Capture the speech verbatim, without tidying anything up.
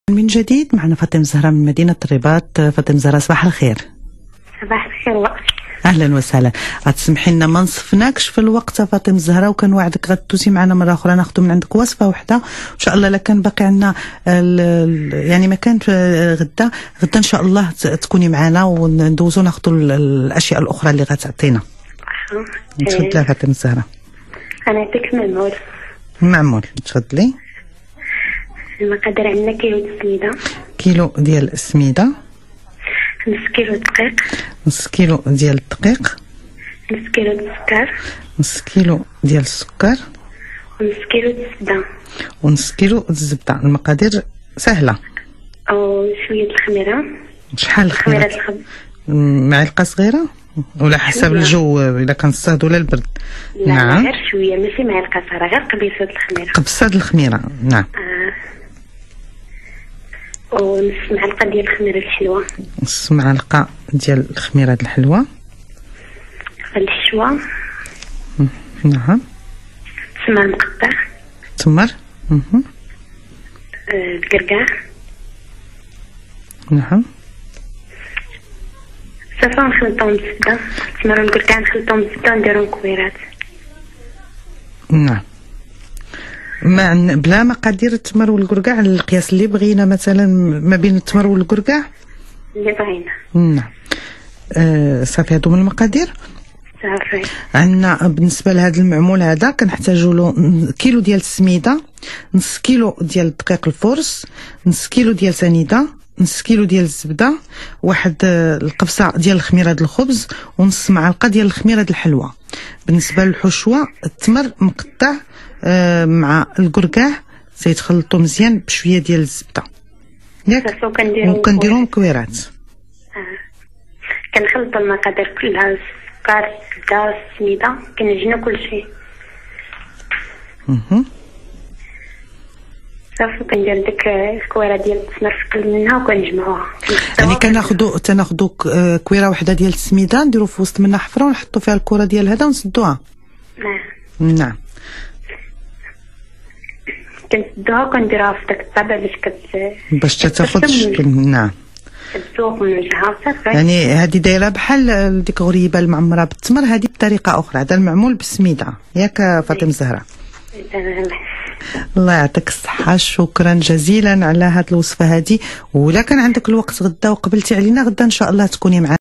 من جديد معنا فاطمة زهرة من مدينة الرباط. فاطمة زهرة صباح الخير. صباح الخير وقت. اهلا وسهلا. غتسمحي لنا ما نصفناكش في الوقت فاطمة زهرة، وكنوعدك غتدوزي معنا مره اخرى ناخذ من عندك وصفه وحده ان شاء الله. لكن باقي عندنا يعني مكان غدا غدا ان شاء الله تكوني معنا وندوزو ناخذ الاشياء الاخرى اللي غتعطينا. تفضلي فاطمة زهرة. انا نعطيك معمول. معمول تفضلي. المقادير عندنا كيلو السميده، كيلو ديال السميده، نص كيلو دقيق، نص كيلو ديال الدقيق، نص كيلو السكر، نص كيلو ديال السكر، ونص كيلو الزبده، ونص كيلو الزبده. المقادير سهله. او شويه الخميره. شحال الخميره؟ خميره الخبز معلقه صغيره ولا حسب الجو اذا كان الصهد ولا البرد؟ لا نعم. غير شويه ماشي معلقه صغيره، غير قبيصه الخميره. قبصه الخميره نعم. آه. ونص معلقه ديال الخميره الحلوه. نص معلقه ديال الخميره الحلوه. الحشوه. نعم. تمر مقطع. تمر. اها. آه. الكركاع. نعم. صافا نخلطهم بالزبده، التمر والكركاع نخلطهم بالزبده ونديرهم كويرات. نعم. ما بلا مقادير التمر والكركاع، القياس اللي بغينا مثلا ما بين التمر والكركاع اللي بغينا. نعم. آه صافي هادو من المقادير. صافي. عندنا بالنسبه لهذا المعمول هذا كنحتاجوا له كيلو ديال السميده، نص كيلو ديال الدقيق الفورس، نص كيلو ديال سنيده، نص كيلو ديال الزبده، واحد القبصه ديال الخميره د الخبز، ونص معلقه ديال الخميره د الحلوه. بالنسبه للحشوه التمر مقطع آه مع الكركاع سيتخلطوا مزيان بشويه ديال الزبده ياك، وكنديروهم كويرات. اه كنخلط المقادير كلها، السكر الزبده السميده، كنعجنوا كلشي. اها صافي كندير ديك الكويره ديال التمر في قلب منها وكنجمعوها. يعني كناخذوا تناخذوا كويره وحده ديال السميده نديروا في وسط منها حفره ونحطوا فيها الكره ديال هذا ونسدوها. نعم نعم. كنسدوها وكنديروها في داك الطابع باش كت باش تاخذ الشكل. نعم. كتذوق من وجهها صافي. يعني هذه دايره بحال ديك غريبه المعمره بالتمر، هذه بطريقه اخرى. هذا المعمول بالسميده ياك فاطمه زهره. الله يعطيك الصحة، شكرا جزيلا على هذه الوصفة هذه. ولا كان عندك الوقت غدا وقبلتي علينا غدا إن شاء الله تكوني معنا.